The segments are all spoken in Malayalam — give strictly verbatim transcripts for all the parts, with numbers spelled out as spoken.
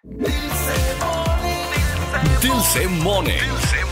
Dilse Morning.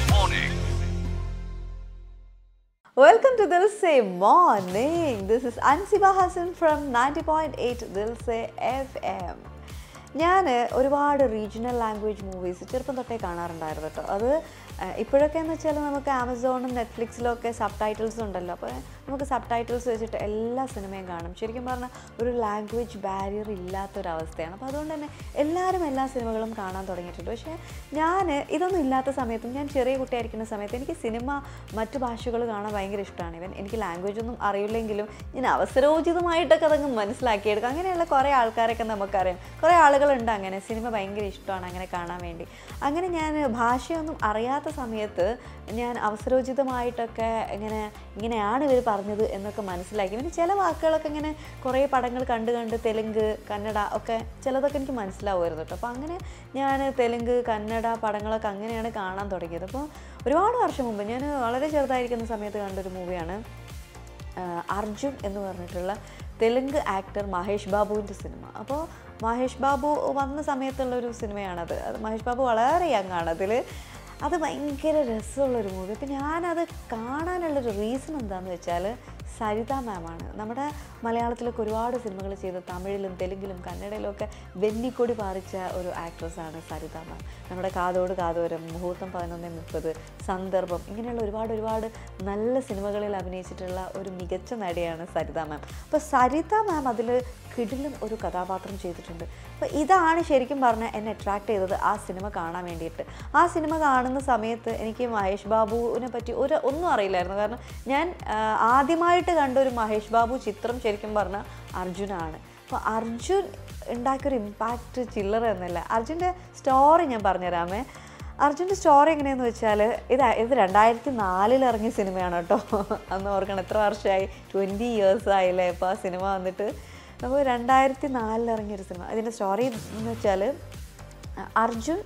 Welcome to Dilse Morning. This is Ansiba Hassan from ninety point eight Dilse F M. ഞാൻ ഒരുപാട് റീജിയണൽ ലാംഗ്വേജ് മൂവീസ് ചെറുപ്പം തൊട്ടേ കാണാറുണ്ടായിരുന്നു കേട്ടോ. അത് ഇപ്പോഴൊക്കെ എന്ന് വെച്ചാൽ നമുക്ക് ആമസോണും നെറ്റ്ഫ്ലിക്സിലൊക്കെ സബ് ടൈറ്റിൽസ് ഉണ്ടല്ലോ. അപ്പോൾ നമുക്ക് സബ് ടൈറ്റിൽസ് വെച്ചിട്ട് എല്ലാ സിനിമയും കാണും. ശരിക്കും പറഞ്ഞാൽ ഒരു ലാംഗ്വേജ് ബാരിയർ ഇല്ലാത്തൊരവസ്ഥയാണ്. അപ്പോൾ അതുകൊണ്ട് തന്നെ എല്ലാവരും എല്ലാ സിനിമകളും കാണാൻ തുടങ്ങിയിട്ടുണ്ട്. പക്ഷേ ഞാൻ ഇതൊന്നും ഇല്ലാത്ത സമയത്തും ഞാൻ ചെറിയ കുട്ടിയായിരിക്കുന്ന സമയത്ത് എനിക്ക് സിനിമ മറ്റു ഭാഷകൾ കാണാൻ ഭയങ്കര ഇഷ്ടമാണ്. ഇവൻ എനിക്ക് ലാംഗ്വേജ് ഒന്നും അറിയില്ലെങ്കിലും ഞാൻ അവസരോചിതമായിട്ടൊക്കെ അതങ്ങ് മനസ്സിലാക്കിയെടുക്കും. അങ്ങനെയുള്ള കുറേ ആൾക്കാരൊക്കെ നമുക്കറിയാം. കുറേ ആളുകളുണ്ട് അങ്ങനെ സിനിമ ഭയങ്കര ഇഷ്ടമാണ് അങ്ങനെ കാണാൻ വേണ്ടി. അങ്ങനെ ഞാൻ ഭാഷയൊന്നും അറിയാത്ത സമയത്ത് ഞാൻ അവസരോചിതമായിട്ടൊക്കെ ഇങ്ങനെ ഇങ്ങനെയാണ് ഇവർ പറഞ്ഞത് എന്നൊക്കെ മനസ്സിലാക്കി. പിന്നെ ചില വാക്കുകളൊക്കെ ഇങ്ങനെ കുറേ പടങ്ങൾ കണ്ട് കണ്ട് തെലുങ്ക് കന്നഡ ഒക്കെ ചിലതൊക്കെ എനിക്ക് മനസ്സിലാവുമായിരുന്നു കേട്ടോ. അപ്പോൾ അങ്ങനെ ഞാൻ തെലുങ്ക് കന്നഡ പടങ്ങളൊക്കെ അങ്ങനെയാണ് കാണാൻ തുടങ്ങിയത്. അപ്പോൾ ഒരുപാട് വർഷം മുമ്പ് ഞാൻ വളരെ ചെറുതായിരിക്കുന്ന സമയത്ത് കണ്ടൊരു മൂവിയാണ് അർജുൻ എന്ന് പറഞ്ഞിട്ടുള്ള തെലുങ്ക് ആക്ടർ മഹേഷ് ബാബുവിൻ്റെ സിനിമ. അപ്പോൾ മഹേഷ് ബാബു വന്ന സമയത്തുള്ളൊരു സിനിമയാണത്. അത് മഹേഷ് ബാബു വളരെ യങ് ആണ് അതിൽ. അത് ഭയങ്കര രസമുള്ളൊരു മൂവി. അപ്പോൾ ഞാനത് കാണാനുള്ളൊരു റീസൺ എന്താണെന്ന് വെച്ചാൽ സരിത മാമാണ്. നമ്മുടെ മലയാളത്തിലൊക്കെ ഒരുപാട് സിനിമകൾ ചെയ്ത് തമിഴിലും തെലുങ്കിലും കന്നഡയിലും ഒക്കെ വെന്നിക്കൊടി പാറിച്ച ഒരു ആക്ട്രസ്സാണ് സരിത മാം. നമ്മുടെ കാതോട് കാതോരം, മുഹൂർത്തം പതിനൊന്ന് മുപ്പത്, സന്ദർഭം, ഇങ്ങനെയുള്ള ഒരുപാട് ഒരുപാട് നല്ല സിനിമകളിൽ അഭിനയിച്ചിട്ടുള്ള ഒരു മികച്ച നടിയാണ് സരിത മാം. അപ്പോൾ സരിത മാം അതിൽ കിടിലും ഒരു കഥാപാത്രം ചെയ്തിട്ടുണ്ട്. അപ്പോൾ ഇതാണ് ശരിക്കും പറഞ്ഞാൽ എന്നെ അട്രാക്ട് ചെയ്തത് ആ സിനിമ കാണാൻ വേണ്ടിയിട്ട്. ആ സിനിമ കാണുന്ന സമയത്ത് എനിക്ക് മഹേഷ് ബാബുവിനെ പറ്റി ഒരു ഒന്നും അറിയില്ലായിരുന്നു. കാരണം ഞാൻ ആദ്യമായിട്ട് കണ്ട ഒരു മഹേഷ് ബാബു ചിത്രം ശരിക്കും പറഞ്ഞാൽ അർജുനാണ്. അപ്പോൾ അർജുൻ ഉണ്ടാക്കിയൊരു ഇമ്പാക്റ്റ് ചില്ലറ എന്നല്ല. അർജുൻ്റെ സ്റ്റോറി ഞാൻ പറഞ്ഞുതരാമേ. അർജുൻ്റെ സ്റ്റോറി എങ്ങനെയാണെന്ന് വെച്ചാൽ ഇത് ഇത് രണ്ടായിരത്തി നാലിൽ ഇറങ്ങിയ സിനിമയാണ് കേട്ടോ. അന്ന് ഓർക്കണം എത്ര വർഷമായി, ട്വൻറ്റി ഇയേഴ്സ് ആയില്ലേ ഇപ്പോൾ ആ സിനിമ വന്നിട്ട്. അപ്പോൾ രണ്ടായിരത്തി നാലിൽ ഇറങ്ങിയൊരു സിനിമ. ഇതിൻ്റെ സ്റ്റോറി എന്ന് വെച്ചാൽ അർജുൻ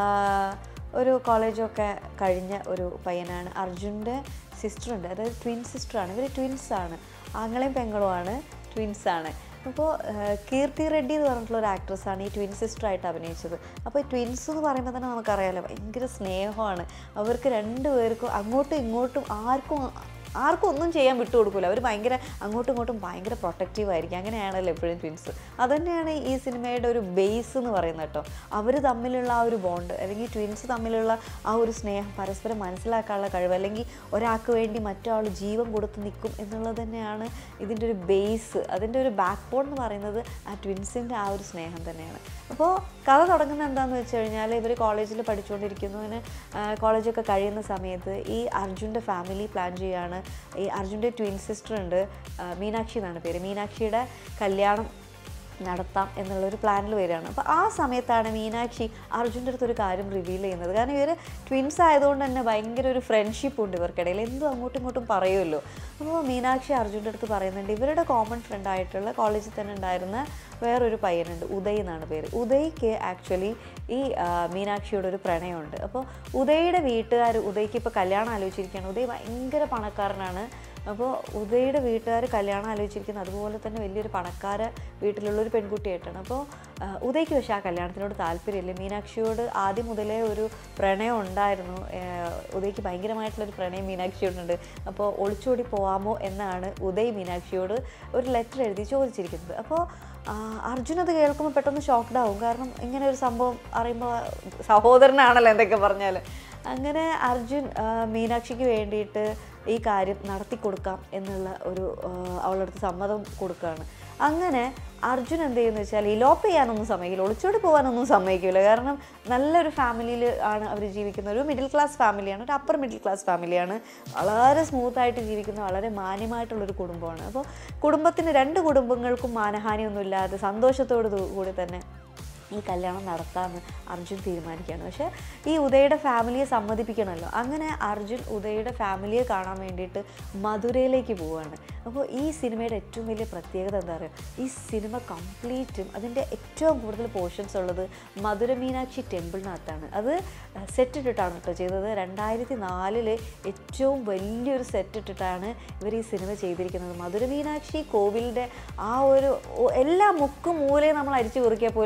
ഒരു കോളേജൊക്കെ കഴിഞ്ഞ ഒരു പയ്യനാണ്. അർജുൻ്റെ സിസ്റ്ററുണ്ട്, അതായത് ട്വിൻ സിസ്റ്ററാണ്. ഇവർ ട്വിൻസാണ്, ആങ്ങളെയും പെങ്ങളുമാണ്, ട്വിൻസാണ്. അപ്പോൾ കീർത്തി റെഡ്ഡി എന്ന് പറഞ്ഞിട്ടുള്ള ഒരു ആക്ട്രസ്സാണ് ഈ ട്വിൻ സിസ്റ്ററായിട്ട് അഭിനയിച്ചത്. അപ്പോൾ ഈ ട്വിൻസ് എന്ന് പറയുമ്പോൾ തന്നെ നമുക്കറിയാമല്ലോ ഭയങ്കര സ്നേഹമാണ് അവർക്ക് രണ്ടുപേർക്കും. അങ്ങോട്ടും ഇങ്ങോട്ടും ആർക്കും ആർക്കും ഒന്നും ചെയ്യാൻ വിട്ടുകൊടുക്കില്ല. അവർ ഭയങ്കര അങ്ങോട്ടും ഇങ്ങോട്ടും ഭയങ്കര പ്രൊട്ടക്റ്റീവ് ആയിരിക്കും. അങ്ങനെയാണല്ലോ എപ്പോഴും ട്വിൻസ്. അതുതന്നെയാണ് ഈ സിനിമയുടെ ഒരു ബേസ് എന്ന് പറയുന്നത് കേട്ടോ. അവർ തമ്മിലുള്ള ആ ഒരു ബോണ്ട്, അല്ലെങ്കിൽ ട്വിൻസ് തമ്മിലുള്ള ആ ഒരു സ്നേഹം, പരസ്പരം മനസ്സിലാക്കാനുള്ള കഴിവ്, അല്ലെങ്കിൽ ഒരാൾക്ക് വേണ്ടി മറ്റൊരാൾ ജീവൻ കൊടുത്ത് നിൽക്കും എന്നുള്ളത് തന്നെയാണ് ഇതിൻ്റെ ഒരു ബേസ്. അതിൻ്റെ ഒരു ബാക്ക് ബോൺ എന്ന് പറയുന്നത് ആ ട്വിൻസിൻ്റെ ആ ഒരു സ്നേഹം തന്നെയാണ്. അപ്പോൾ കഥ തുടങ്ങുന്നത് എന്താണെന്ന് വെച്ച് കഴിഞ്ഞാൽ ഇവർ കോളേജിൽ പഠിച്ചുകൊണ്ടിരിക്കുന്നു. അങ്ങനെ കോളേജൊക്കെ കഴിയുന്ന സമയത്ത് ഈ അർജുൻ്റെ ഫാമിലി പ്ലാൻ ചെയ്യുകയാണ്. ഈ അർജുൻ്റെ ട്വിൻ സിസ്റ്റർ ഉണ്ട്, മീനാക്ഷി എന്നാണ് പേര്. മീനാക്ഷിയുടെ കല്യാണം നടത്താം എന്നുള്ളൊരു പ്ലാനിൽ വരികയാണ്. അപ്പോൾ ആ സമയത്താണ് മീനാക്ഷി അർജുൻ്റെ അടുത്തൊരു കാര്യം റിവീൽ ചെയ്യുന്നത്. കാരണം ഇവർ ട്വിൻസ് ആയതുകൊണ്ട് തന്നെ ഭയങ്കര ഒരു ഫ്രണ്ട്ഷിപ്പ് ഉണ്ട് ഇവർക്കിടയിൽ, എന്തും അങ്ങോട്ടും ഇങ്ങോട്ടും പറയുമല്ലോ. അപ്പോൾ മീനാക്ഷി അർജുൻ്റെ അടുത്ത് പറയുന്നുണ്ട് ഇവരുടെ കോമൺ ഫ്രണ്ടായിട്ടുള്ള കോളേജിൽ തന്നെ ഉണ്ടായിരുന്ന വേറൊരു പയ്യനുണ്ട്, ഉദയ് എന്നാണ് പേര്. ഉദയ്ക്ക് ആക്ച്വലി ഈ മീനാക്ഷിയോട് ഒരു പ്രണയമുണ്ട്. അപ്പോൾ ഉദയുടെ വീട്ടുകാർ ഉദയ്ക്ക് ഇപ്പോൾ കല്യാണം ആലോചിച്ചിരിക്കുകയാണ്. ഉദയ് ഭയങ്കര പണക്കാരനാണ്. അപ്പോൾ ഉദയുടെ വീട്ടുകാർ കല്യാണം ആലോചിച്ചിരിക്കുന്നത് അതുപോലെ തന്നെ വലിയൊരു പണക്കാര വീട്ടിലുള്ളൊരു പെൺകുട്ടിയായിട്ടാണ്. അപ്പോൾ ഉദയ്ക്ക് പക്ഷേ ആ കല്യാണത്തിനോട് താല്പര്യമില്ല. മീനാക്ഷിയോട് ആദ്യം മുതലേ ഒരു പ്രണയം ഉണ്ടായിരുന്നു. ഉദയ്ക്ക് ഭയങ്കരമായിട്ടുള്ളൊരു പ്രണയം മീനാക്ഷിയോടുണ്ട്. അപ്പോൾ ഒളിച്ചോടി പോവാമോ എന്നാണ് ഉദയ് മീനാക്ഷിയോട് ഒരു ലെറ്റർ എഴുതി ചോദിച്ചിരിക്കുന്നത്. അപ്പോൾ അർജുൻ അത് കേൾക്കുമ്പോൾ പെട്ടെന്ന് ഷോക്ക്ഡ് ആവും. കാരണം ഇങ്ങനെ ഒരു സംഭവം അറിയുമ്പോൾ സഹോദരനാണല്ലോ എന്തൊക്കെ പറഞ്ഞാൽ. അങ്ങനെ അർജുൻ മീനാക്ഷിക്ക് വേണ്ടിയിട്ട് ഈ കാര്യം നടത്തി കൊടുക്കാം എന്നുള്ള ഒരു അവളുടെ അടുത്ത് സമ്മതം കൊടുക്കുകയാണ്. അങ്ങനെ അർജുൻ എന്ത് ചെയ്യുമെന്ന് വെച്ചാൽ ഇലോപ്പ് ചെയ്യാനൊന്നും സമ്മതിക്കില്ല, ഒളിച്ചോടി പോകാനൊന്നും സമ്മതിക്കില്ല. കാരണം നല്ലൊരു ഫാമിലിയിൽ ആണ് അവർ ജീവിക്കുന്നത്. ഒരു മിഡിൽ ക്ലാസ് ഫാമിലിയാണ്, ഒരു അപ്പർ മിഡിൽ ക്ലാസ് ഫാമിലിയാണ്. വളരെ സ്മൂത്തായിട്ട് ജീവിക്കുന്ന വളരെ മാന്യമായിട്ടുള്ളൊരു കുടുംബമാണ്. അപ്പോൾ കുടുംബത്തിന് രണ്ട് കുടുംബങ്ങൾക്കും മാനഹാനിയൊന്നുമില്ലാതെ സന്തോഷത്തോടു കൂടി തന്നെ ഈ കല്യാണം നടത്താമെന്ന് അർജുൻ തീരുമാനിക്കുകയാണ്. പക്ഷേ ഈ ഉദയുടെ ഫാമിലിയെ സമ്മതിപ്പിക്കണമല്ലോ. അങ്ങനെ അർജുൻ ഉദയുടെ ഫാമിലിയെ കാണാൻ വേണ്ടിയിട്ട് മധുരയിലേക്ക് പോവുകയാണ്. അപ്പോൾ ഈ സിനിമയുടെ ഏറ്റവും വലിയ പ്രത്യേകത എന്താ പറയുക, ഈ സിനിമ കംപ്ലീറ്റും അതിൻ്റെ ഏറ്റവും കൂടുതൽ പോർഷൻസ് ഉള്ളത് മധുര മീനാക്ഷി ടെമ്പിളിനകത്താണ്. അത് സെറ്റ് ഇട്ടിട്ടാണ് കേട്ടോ ചെയ്തത്. രണ്ടായിരത്തി നാലില് ഏറ്റവും വലിയൊരു സെറ്റ് ഇട്ടിട്ടാണ് ഇവർ ഈ സിനിമ ചെയ്തിരിക്കുന്നത്. മധുര മീനാക്ഷി കോവിലിൻ്റെ ആ ഒരു എല്ലാ മുക്കും മൂലയും നമ്മൾ അരിച്ചു കുറിക്കിയാൽ പോലും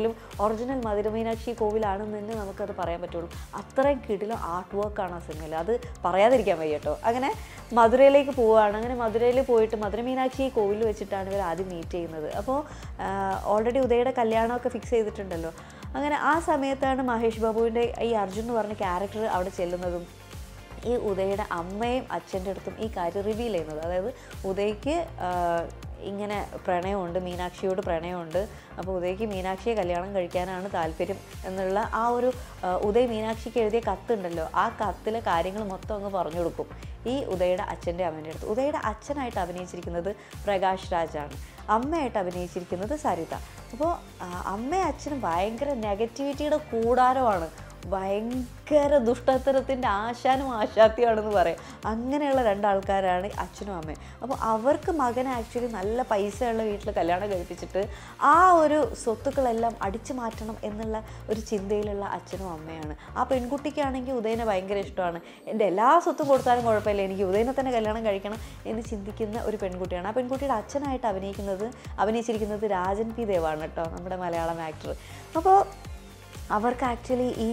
ഒറിജിനൽ മധുര മീനാക്ഷി കോവിലാണെന്ന് തന്നെ നമുക്കത് പറയാൻ പറ്റുള്ളൂ. അത്രയും കിടിലം ആർട്ട് വർക്കാണ് ആ സിനിമയിൽ, അത് പറയാതിരിക്കാൻ വയ്യ കേട്ടോ. അങ്ങനെ മധുരയിലേക്ക് പോവുകയാണ്. അങ്ങനെ മധുരയിൽ പോയിട്ട് മധുര മീനാക്ഷി കോവിൽ വെച്ചിട്ടാണ് ഇവർ ആദ്യം മീറ്റ് ചെയ്യുന്നത്. അപ്പോൾ ഓൾറെഡി ഉദയയുടെ കല്യാണമൊക്കെ ഫിക്സ് ചെയ്തിട്ടുണ്ടല്ലോ. അങ്ങനെ ആ സമയത്താണ് മഹേഷ് ബാബുവിൻ്റെ ഈ അർജുൻ എന്ന് പറഞ്ഞ ക്യാരക്ടർ അവിടെ ചെല്ലുന്നതും ഈ ഉദയയുടെ അമ്മയും അച്ഛൻ്റെ അടുത്തും ഈ കാര്യം റിവീൽ ചെയ്യുന്നത്. അതായത് ഉദയ്ക്ക് ഇങ്ങനെ പ്രണയമുണ്ട്, മീനാക്ഷിയോട് പ്രണയമുണ്ട്, അപ്പോൾ ഉദയ്ക്ക് മീനാക്ഷിയെ കല്യാണം കഴിക്കാനാണ് താല്പര്യം എന്നുള്ള ആ ഒരു ഉദയ് മീനാക്ഷിക്ക് എഴുതിയ കത്തുണ്ടല്ലോ, ആ കത്തിലെ കാര്യങ്ങൾ മൊത്തം അങ്ങ് പറഞ്ഞു കൊടുക്കും ഈ ഉദയയുടെ അച്ഛൻ്റെ അമ്മേൻ്റെ അടുത്ത്. ഉദയയുടെ അച്ഛനായിട്ട് അഭിനയിച്ചിരിക്കുന്നത് പ്രകാശ് രാജാണ്, അമ്മയായിട്ട് അഭിനയിച്ചിരിക്കുന്നത് സരിത. അപ്പോൾ അമ്മയും അച്ഛനും ഭയങ്കര നെഗറ്റിവിറ്റിയുടെ കൂടാരമാണ്, ഭയങ്കര ദുഷ്ടത്തരത്തിൻ്റെ ആശാനും ആശാത്തിയാണെന്ന് പറയാം. അങ്ങനെയുള്ള രണ്ടാൾക്കാരാണ് അച്ഛനും അമ്മയും. അപ്പോൾ അവർക്ക് മകനെ ആക്ച്വലി നല്ല പൈസയുള്ള വീട്ടിൽ കല്യാണം കഴിപ്പിച്ചിട്ട് ആ ഒരു സ്വത്തുക്കളെല്ലാം അടിച്ചു മാറ്റണം എന്നുള്ള ഒരു ചിന്തയിലുള്ള അച്ഛനും അമ്മയാണ്. ആ പെൺകുട്ടിക്കാണെങ്കിൽ ഉദയനെ ഭയങ്കര ഇഷ്ടമാണ്, എൻ്റെ എല്ലാ സ്വത്തും കൊടുത്താലും കുഴപ്പമില്ല, എനിക്ക് ഉദയനെ തന്നെ കല്യാണം കഴിക്കണം എന്ന് ചിന്തിക്കുന്ന ഒരു പെൺകുട്ടിയാണ്. ആ പെൺകുട്ടിയുടെ അച്ഛനായിട്ട് അഭിനയിക്കുന്നത് അഭിനയിച്ചിരിക്കുന്നത് രാജൻ പി ദേവാണ് കേട്ടോ, നമ്മുടെ മലയാളം ആക്ടർ. അപ്പോൾ അവർക്ക് ആക്ച്വലി ഈ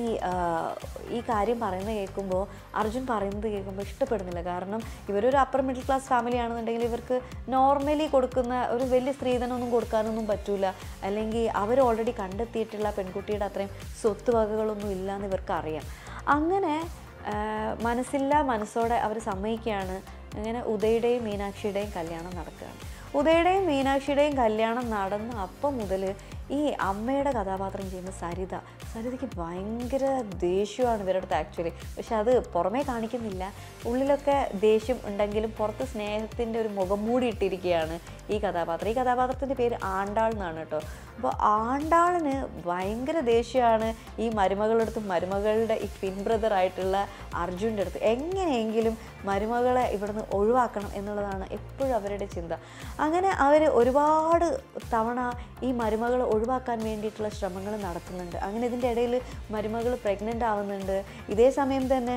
ഈ കാര്യം പറയുന്നത് കേൾക്കുമ്പോൾ, അർജുൻ പറയുന്നത് കേൾക്കുമ്പോൾ ഇഷ്ടപ്പെടുന്നില്ല. കാരണം ഇവരൊരു അപ്പർ മിഡിൽ ക്ലാസ് ഫാമിലി ആണെന്നുണ്ടെങ്കിൽ ഇവർക്ക് നോർമലി കൊടുക്കുന്ന ഒരു വലിയ സ്ത്രീധനമൊന്നും കൊടുക്കാനൊന്നും പറ്റൂല, അല്ലെങ്കിൽ അവർ ഓൾറെഡി കണ്ടെത്തിയിട്ടുള്ള പെൺകുട്ടിയുടെ അത്രയും സ്വത്ത് വകകളൊന്നും ഇല്ലയെന്ന് ഇവർക്ക് അറിയാം. അങ്ങനെ മനസ്സില്ല മനസ്സോടെ അവർ സമ്മതിക്കുകയാണ്. അങ്ങനെ ഉദയുടെയും മീനാക്ഷിയുടെയും കല്യാണം നടക്കുകയാണ്. ഉദയുടെയും മീനാക്ഷിയുടെയും കല്യാണം നടന്ന അപ്പം മുതൽ ഈ അമ്മയുടെ കഥാപാത്രം ചെയ്യുന്ന സരിത സരിതയ്ക്ക് ഭയങ്കര ദേഷ്യമാണ് ഇവരുടെ അടുത്ത് ആക്ച്വലി. പക്ഷെ അത് പുറമേ കാണിക്കുന്നില്ല, ഉള്ളിലൊക്കെ ദേഷ്യം ഉണ്ടെങ്കിലും പുറത്ത് സ്നേഹത്തിൻ്റെ ഒരു മുഖം മൂടി ഇട്ടിരിക്കുകയാണ് ഈ കഥാപാത്രം. ഈ കഥാപാത്രത്തിൻ്റെ പേര് ആണ്ടാൾ എന്നാണ് കേട്ടോ. അപ്പോൾ ആണ്ടാളിന് ഭയങ്കര ദേഷ്യമാണ് ഈ മരുമകളുടെ മരുമകളുടെ ഈ പിൻ ബ്രദറായിട്ടുള്ള അർജുൻ്റെ അടുത്ത്. എങ്ങനെയെങ്കിലും മരുമകളെ ഇവിടുന്ന് ഒഴിവാക്കണം എന്നുള്ളതാണ് എപ്പോഴും അവരുടെ ചിന്ത. അങ്ങനെ അവർ ഒരുപാട് തവണ ഈ മരുമകൾ ഒഴിവാക്കാൻ വേണ്ടിയിട്ടുള്ള ശ്രമങ്ങൾ നടത്തുന്നുണ്ട്. അങ്ങനെ ഇതിൻ്റെ ഇടയിൽ മരുമകൾ പ്രഗ്നൻ്റ് ആവുന്നുണ്ട്. ഇതേ സമയം തന്നെ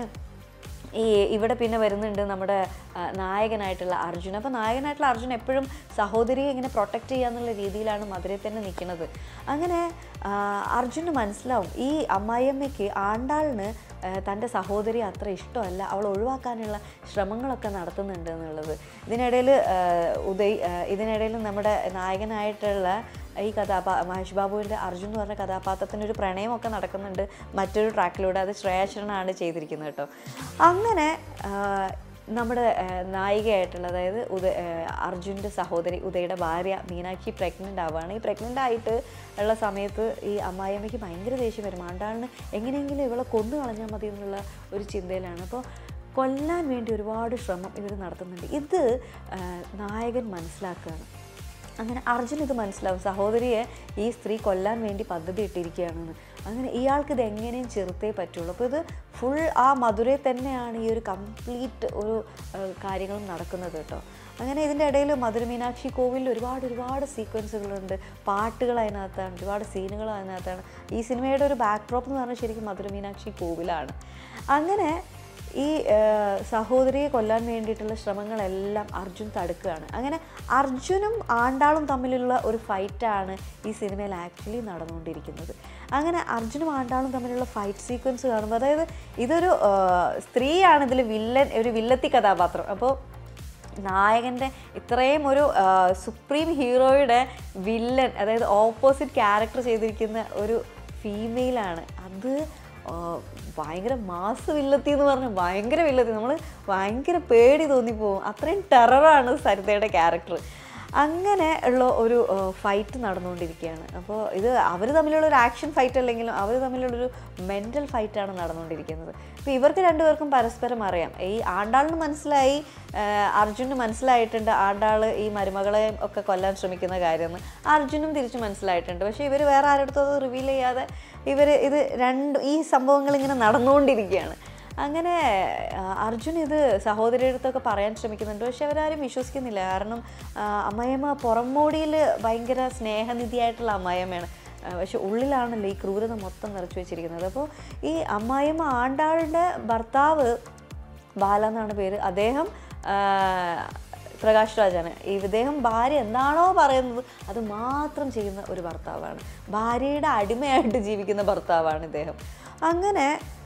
ഈ ഇവിടെ പിന്നെ വരുന്നുണ്ട് നമ്മുടെ നായകനായിട്ടുള്ള അർജുൻ. അപ്പോൾ നായകനായിട്ടുള്ള അർജുൻ എപ്പോഴും സഹോദരിയെ ഇങ്ങനെ പ്രൊട്ടക്റ്റ് ചെയ്യാന്നുള്ള രീതിയിലാണ് മധുരയിൽ തന്നെ നിൽക്കുന്നത്. അങ്ങനെ അർജുന് മനസ്സിലാവും ഈ അമ്മായിയമ്മയ്ക്ക് ആണ്ടാളിന് തൻ്റെ സഹോദരി അത്ര ഇഷ്ടമല്ല, അവൾ ഒഴിവാക്കാനുള്ള ശ്രമങ്ങളൊക്കെ നടത്തുന്നുണ്ട് എന്നുള്ളത്. ഇതിനിടയിൽ ഉദയ് ഇതിനിടയിൽ നമ്മുടെ നായകനായിട്ടുള്ള ഈ കഥാപാ മഹേഷ് ബാബുവിൻ്റെ അർജുൻ എന്ന് പറഞ്ഞ കഥാപാത്രത്തിനൊരു പ്രണയമൊക്കെ നടക്കുന്നുണ്ട് മറ്റൊരു ട്രാക്കിലൂടെ. അത് ശ്രേയ ശരണാണ് ചെയ്തിരിക്കുന്നത് കേട്ടോ. അങ്ങനെ നമ്മുടെ നായികയായിട്ടുള്ള, അതായത് ഉദയ അർജുൻ്റെ സഹോദരി ഉദയുടെ ഭാര്യ മീനാക്ഷി പ്രഗ്നൻ്റ് ആവുകയാണ്. ഈ പ്രഗ്നൻ്റ് ആയിട്ട് ഉള്ള സമയത്ത് ഈ അമ്മായിയമ്മയ്ക്ക് ഭയങ്കര ദേഷ്യം വരും. ആണ്ടാളിന് എങ്ങനെയെങ്കിലും ഇവളെ കൊന്നു കളഞ്ഞാൽ മതി എന്നുള്ള ഒരു ചിന്തയിലാണ്. അപ്പോൾ കൊല്ലാൻ വേണ്ടി ഒരുപാട് ശ്രമം ഇവർ നടത്തുന്നുണ്ട്. ഇത് നായകൻ മനസ്സിലാക്കുകയാണ്. അങ്ങനെ അർജുൻ ഇത് മനസ്സിലാവും, സഹോദരിയെ ഈ സ്ത്രീ കൊല്ലാൻ വേണ്ടി പദ്ധതി ഇട്ടിരിക്കുകയാണെന്ന്. അങ്ങനെ ഇയാൾക്ക് ഇത് എങ്ങനെയും ചെറുത്തേ പറ്റുള്ളൂ. അപ്പോൾ ഇത് ഫുൾ ആ മധുരയിൽ തന്നെയാണ് ഈ ഒരു കംപ്ലീറ്റ് ഒരു കാര്യങ്ങളും നടക്കുന്നത് കേട്ടോ. അങ്ങനെ ഇതിൻ്റെ ഇടയിൽ മധുര മീനാക്ഷി കോവിലിൽ ഒരുപാട് ഒരുപാട് സീക്വൻസുകളുണ്ട്, പാട്ടുകൾ അതിനകത്താണ്, ഒരുപാട് സീനുകൾ അതിനകത്താണ്. ഈ സിനിമയുടെ ഒരു ബാക്ക്ഡ്രോപ്പ് എന്ന് പറഞ്ഞാൽ ശരിക്കും മധുര മീനാക്ഷി കോവിലാണ്. അങ്ങനെ ഈ സഹോദരിയെ കൊല്ലാൻ വേണ്ടിയിട്ടുള്ള ശ്രമങ്ങളെല്ലാം അർജുൻ തടുക്കുകയാണ്. അങ്ങനെ അർജുനും ആണ്ടാളും തമ്മിലുള്ള ഒരു ഫൈറ്റാണ് ഈ സിനിമയിൽ ആക്ച്വലി നടന്നുകൊണ്ടിരിക്കുന്നത്. അങ്ങനെ അർജുനും ആണ്ടാളും തമ്മിലുള്ള ഫൈറ്റ് സീക്വൻസ് കാണുമ്പോൾ, അതായത് ഇതൊരു സ്ത്രീയാണ് ഇതിൽ വില്ലൻ, ഒരു വില്ലത്തി കഥാപാത്രം. അപ്പോൾ നായകൻ്റെ ഇത്രയും ഒരു സുപ്രീം ഹീറോയുടെ വില്ലൻ, അതായത് ഓപ്പോസിറ്റ് ക്യാരക്ടർ ചെയ്തിരിക്കുന്ന ഒരു ഫീമെയിലാണ്. അത് ഭയങ്കര മാസ് വില്ലത്തി എന്ന് പറഞ്ഞാൽ ഭയങ്കര വില്ലത്തി, നമ്മൾ ഭയങ്കര പേടി തോന്നിപ്പോവും, അത്രയും ടെററാണ് സരിതയുടെ ക്യാരക്ടർ. അങ്ങനെ ഉള്ള ഒരു ഫൈറ്റ് നടന്നുകൊണ്ടിരിക്കുകയാണ്. അപ്പോൾ ഇത് അവർ തമ്മിലുള്ള ഒരു ആക്ഷൻ ഫൈറ്റ് അല്ലെങ്കിലും അവർ തമ്മിലുള്ളൊരു മെൻ്റൽ ഫൈറ്റാണ് നടന്നുകൊണ്ടിരിക്കുന്നത്. അപ്പോൾ ഇവർക്ക് രണ്ടുപേർക്കും പരസ്പരം അറിയാം. ഈ ആണ്ടാളിന് മനസ്സിലായി, അർജുന് മനസ്സിലായിട്ടുണ്ട് ആണ്ടാൾ ഈ മരുമകളെ ഒക്കെ കൊല്ലാൻ ശ്രമിക്കുന്ന കാര്യമെന്ന്. അർജുനും തിരിച്ച് മനസ്സിലായിട്ടുണ്ട്. പക്ഷേ ഇവർ വേറെ ആരെടുത്തും അത് റിവീൽ ചെയ്യാതെ ഇവർ ഇത് രണ്ട് ഈ സംഭവങ്ങൾ ഇങ്ങനെ നടന്നുകൊണ്ടിരിക്കുകയാണ്. അങ്ങനെ അർജുൻ ഇത് സഹോദരിയുടെ അടുത്തൊക്കെ പറയാൻ ശ്രമിക്കുന്നുണ്ട്. പക്ഷെ അവരാരും വിശ്വസിക്കുന്നില്ല. കാരണം അമ്മായിയമ്മ പുറംമോടിയിൽ ഭയങ്കര സ്നേഹനിധിയായിട്ടുള്ള അമ്മായിയമ്മയാണ്, പക്ഷെ ഉള്ളിലാണല്ലോ ഈ ക്രൂരത മൊത്തം നിറച്ചു വെച്ചിരിക്കുന്നത്. അപ്പോൾ ഈ അമ്മായിയമ്മ ആണ്ടാളുടെ ഭർത്താവ് ബാല എന്നാണ് പേര്, അദ്ദേഹം പ്രകാശ് രാജാണ്. ഇദ്ദേഹം ഭാര്യ എന്താണോ പറയുന്നത് അത് മാത്രം ചെയ്യുന്ന ഒരു ഭർത്താവാണ്. ഭാര്യയുടെ അടിമയായിട്ട് ജീവിക്കുന്ന ഭർത്താവാണ് ഇദ്ദേഹം. അങ്ങനെ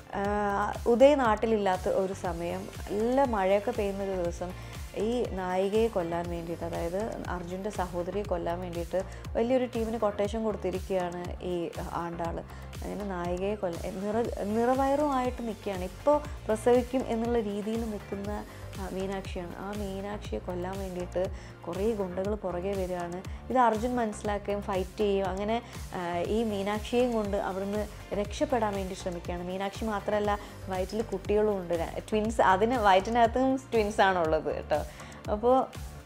ഉദയ് നാട്ടിലില്ലാത്ത ഒരു സമയം, നല്ല മഴയൊക്കെ പെയ്യുന്ന ഒരു ദിവസം, ഈ നായികയെ കൊല്ലാൻ വേണ്ടിയിട്ട്, അതായത് അർജുൻ്റെ സഹോദരിയെ കൊല്ലാൻ വേണ്ടിയിട്ട് വലിയൊരു ടീമിന് കൊട്ടേഷൻ കൊടുത്തിരിക്കുകയാണ് ഈ ആണ്ടാൾ. അങ്ങനെ നായികയെ കൊല്ല നിറ നിറവയറുമായിട്ട് നിൽക്കുകയാണ്. ഇപ്പോൾ പ്രസവിക്കും എന്നുള്ള രീതിയിൽ നിൽക്കുന്ന മീനാക്ഷിയാണ്. ആ മീനാക്ഷിയെ കൊല്ലാൻ വേണ്ടിയിട്ട് കുറേ ഗുണ്ടകൾ പുറകെ വരികയാണ്. ഇത് അർജുൻ മനസ്സിലാക്കുകയും ഫൈറ്റ് ചെയ്യുകയും അങ്ങനെ ഈ മീനാക്ഷിയെയും കൊണ്ട് അവിടുന്ന് രക്ഷപ്പെടാൻ വേണ്ടി ശ്രമിക്കുകയാണ്. മീനാക്ഷി മാത്രമല്ല, വയറ്റിൽ കുട്ടികളും ഉണ്ട്, ട്വിൻസ്. അതിന് വയറ്റിനകത്തും ട്വിൻസാണുള്ളത് കേട്ടോ. അപ്പോൾ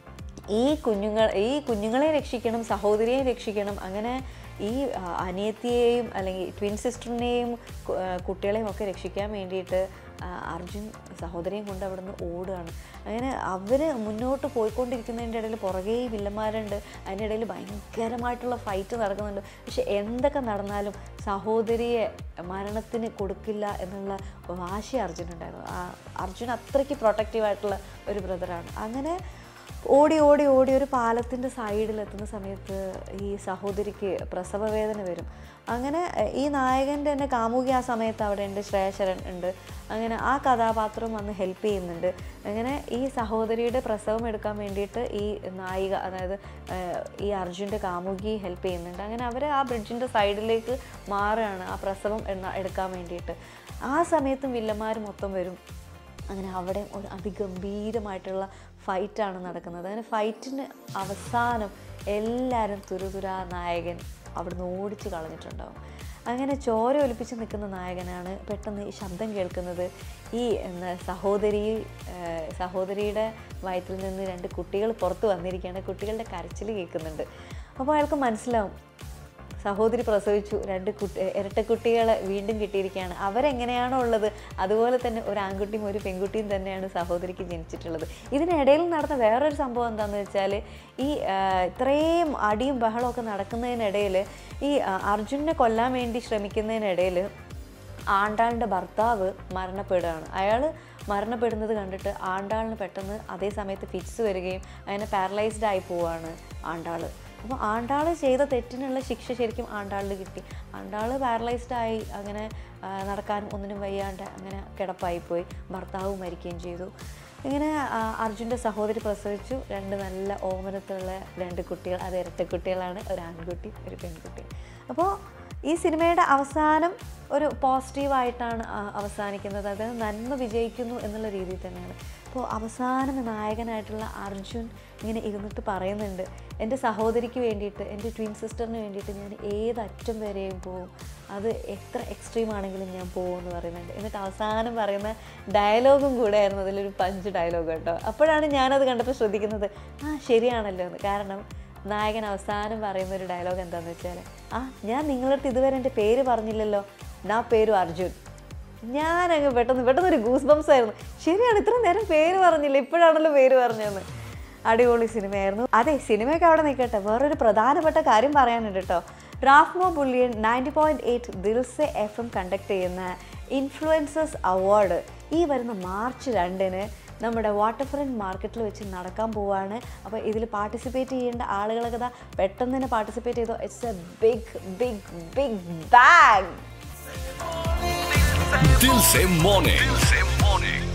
ഈ കുഞ്ഞുങ്ങൾ ഈ കുഞ്ഞുങ്ങളെ രക്ഷിക്കണം, സഹോദരിയെ രക്ഷിക്കണം. അങ്ങനെ ഈ അനിയത്തിയെയും അല്ലെങ്കിൽ ട്വിൻ സിസ്റ്ററിനെയും കുട്ടികളെയും ഒക്കെ രക്ഷിക്കാൻ വേണ്ടിയിട്ട് അർജുൻ സഹോദരിയും കൊണ്ട് അവിടെ നിന്ന് ഓടുകയാണ്. അങ്ങനെ അവർ മുന്നോട്ട് പോയിക്കൊണ്ടിരിക്കുന്നതിൻ്റെ ഇടയിൽ പുറകെ വില്ലന്മാരുണ്ട്. അതിൻ്റെ ഇടയിൽ ഭയങ്കരമായിട്ടുള്ള ഫൈറ്റ് നടക്കുന്നുണ്ട്. പക്ഷെ എന്തൊക്കെ നടന്നാലും സഹോദരിയെ മരണത്തിന് കൊടുക്കില്ല എന്നുള്ള വാശി അർജുനുണ്ടായിരുന്നു. അർജുൻ അത്രയ്ക്ക് പ്രൊട്ടക്റ്റീവായിട്ടുള്ള ഒരു ബ്രദറാണ്. അങ്ങനെ ഓടി ഓടി ഓടി ഒരു പാലത്തിൻ്റെ സൈഡിലെത്തുന്ന സമയത്ത് ഈ സഹോദരിക്ക് പ്രസവ വേദന വരും. അങ്ങനെ ഈ നായകൻ്റെ തന്നെ കാമുകി ആ സമയത്ത് അവിടെ ഉണ്ട്, ശ്രേയ ശരൺ ഉണ്ട്. അങ്ങനെ ആ കഥാപാത്രം വന്ന് ഹെൽപ്പ് ചെയ്യുന്നുണ്ട്. അങ്ങനെ ഈ സഹോദരിയുടെ പ്രസവം എടുക്കാൻ വേണ്ടിയിട്ട് ഈ നായിക, അതായത് ഈ അർജുൻ്റെ കാമുകി ഹെൽപ്പ് ചെയ്യുന്നുണ്ട്. അങ്ങനെ അവർ ആ ബ്രിഡ്ജിൻ്റെ സൈഡിലേക്ക് മാറുകയാണ് ആ പ്രസവം എടുക്കാൻ വേണ്ടിയിട്ട്. ആ സമയത്തും വില്ലന്മാർ മൊത്തം വരും. അങ്ങനെ അവിടെ ഒരു അതിഗംഭീരമായിട്ടുള്ള ഫൈറ്റാണ് നടക്കുന്നത്. അങ്ങനെ ഫൈറ്റിന് അവസാനം എല്ലാവരും തുരുതുരാ നായകൻ അവിടുന്ന് ഓടിച്ച് കളഞ്ഞിട്ടുണ്ടാവും. അങ്ങനെ ചോര ഒലിപ്പിച്ച് നിൽക്കുന്ന നായകനാണ് പെട്ടെന്ന് ഈ ശബ്ദം കേൾക്കുന്നത്. ഈ എന്താ സഹോദരി സഹോദരിയുടെ വയറ്റിൽ നിന്ന് രണ്ട് കുട്ടികൾ പുറത്ത് വന്നിരിക്കുകയാണ്. കുട്ടികളുടെ കരച്ചിൽ കേൾക്കുന്നുണ്ട്. അപ്പോൾ അയാൾക്ക് മനസ്സിലാവും സഹോദരി പ്രസവിച്ചു, രണ്ട് കുട്ടി ഇരട്ടക്കുട്ടികളെ വീണ്ടും കിട്ടിയിരിക്കുകയാണ്. അവരെങ്ങനെയാണോ ഉള്ളത് അതുപോലെ തന്നെ ഒരു ആൺകുട്ടിയും ഒരു പെൺകുട്ടിയും തന്നെയാണ് സഹോദരിക്ക് ജനിച്ചിട്ടുള്ളത്. ഇതിനിടയിൽ നടന്ന വേറൊരു സംഭവം എന്താണെന്ന് വെച്ചാൽ, ഈ ഇത്രയും അടിയും ബഹളമൊക്കെ നടക്കുന്നതിനിടയിൽ ഈ അർജുനെ കൊല്ലാൻ വേണ്ടി ശ്രമിക്കുന്നതിനിടയിൽ ആണ്ടാളിൻ്റെ ഭർത്താവ് മരണപ്പെടുകയാണ്. അയാൾ മരണപ്പെടുന്നത് കണ്ടിട്ട് ആണ്ടാളിന് പെട്ടെന്ന് അതേ സമയത്ത് ഫിറ്റ്സ് വരികയും അങ്ങനെ പാരലൈസ്ഡ് ആയി പോവുകയാണ് ആണ്ടാൾ. അപ്പോൾ ആണ്ടാൾ ചെയ്ത തെറ്റിനുള്ള ശിക്ഷ ശരിക്കും ആണ്ടാളിൽ കിട്ടി. ആണ്ടാൾ പാരലൈസ്ഡായി, അങ്ങനെ നടക്കാനും ഒന്നിനും വയ്യാണ്ട് അങ്ങനെ കിടപ്പായിപ്പോയി. ഭർത്താവ് മരിക്കുകയും ചെയ്തു. ഇങ്ങനെ അർജുൻ്റെ സഹോദരി പ്രസവിച്ചു. രണ്ട് നല്ല ഓമനത്തുള്ള രണ്ട് കുട്ടികൾ, അത് ഇരട്ടക്കുട്ടികളാണ്, ഒരു ആൺകുട്ടി ഒരു പെൺകുട്ടി. അപ്പോൾ ഈ സിനിമയുടെ അവസാനം ഒരു പോസിറ്റീവായിട്ടാണ് അവസാനിക്കുന്നത്. അത് നന്മ വിജയിക്കുന്നു എന്നുള്ള രീതിയിൽ തന്നെയാണ്. അപ്പോൾ അവസാനം നായകനായിട്ടുള്ള അർജുൻ ഇങ്ങനെ ഇരുന്നിട്ട് പറയുന്നുണ്ട്, എൻ്റെ സഹോദരിക്ക് വേണ്ടിയിട്ട്, എൻ്റെ ട്വിൻ സിസ്റ്ററിന് വേണ്ടിയിട്ട് ഞാൻ ഏതറ്റം വരെയും പോവും, അത് എത്ര എക്സ്ട്രീം ആണെങ്കിലും ഞാൻ പോകും എന്ന് പറയുന്നുണ്ട്. എന്നിട്ട് അവസാനം പറയുന്ന ഡയലോഗും കൂടെ ആയിരുന്നു അതിലൊരു പഞ്ച് ഡയലോഗ് കേട്ടോ. അപ്പോഴാണ് ഞാനത് കണ്ടപ്പോൾ ശ്രദ്ധിക്കുന്നത്, ആ ശരിയാണല്ലോ എന്ന്. കാരണം നായകൻ അവസാനം പറയുന്ന ഒരു ഡയലോഗ് എന്താണെന്ന് വെച്ചാൽ, ആ ഞാൻ നിങ്ങളടുത്ത് ഇതുവരെ എൻ്റെ പേര് പറഞ്ഞില്ലല്ലോ, നാ പേരും അർജുൻ. ഞാനങ്ങ് പെട്ടെന്ന് പെട്ടെന്ന് ഒരു ഗൂസ് ബംസ് ആയിരുന്നു. ശരിയാണ്, ഇത്ര നേരം പേര് പറഞ്ഞില്ല, ഇപ്പോഴാണല്ലോ പേര് പറഞ്ഞതെന്ന്. അടിപൊളി സിനിമയായിരുന്നു. അതെ, സിനിമയൊക്കെ അവിടെ നിൽക്കട്ടെ, വേറൊരു പ്രധാനപ്പെട്ട കാര്യം പറയാനുണ്ട് കേട്ടോ. റാഫ്മോ bullion ninety point eight Dilse FM എം കണ്ടക്ട് ചെയ്യുന്ന ഇൻഫ്ലുവൻസേഴ്സ് അവാർഡ് ഈ വരുന്ന മാർച്ച് രണ്ടിന് നമ്മുടെ വാട്ടർ ഫ്രണ്ട് മാർക്കറ്റിൽ വെച്ച് നടക്കാൻ പോവുകയാണ്. അപ്പോൾ ഇതിൽ പാർട്ടിസിപ്പേറ്റ് ചെയ്യേണ്ട ആളുകളൊക്കെ ദാ പെട്ടെന്ന് തന്നെ പാർട്ടിസിപ്പേറ്റ് ചെയ്തോ. It's a big big big bag. Dilse Morning. Dilse Morning.